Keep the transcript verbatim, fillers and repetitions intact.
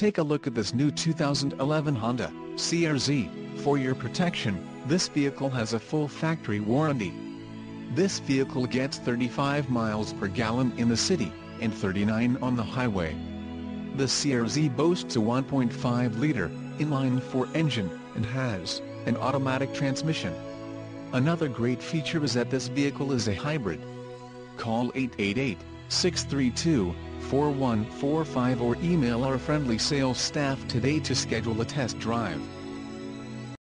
Take a look at this new two thousand eleven Honda C R Z. For your protection, this vehicle has a full factory warranty. This vehicle gets thirty-five miles per gallon in the city, and thirty-nine on the highway. The C R Z boasts a one point five liter inline-four engine, and has an automatic transmission. Another great feature is that this vehicle is a hybrid. Call eight eight eight, six three two, four one four five or email our friendly sales staff today to schedule a test drive.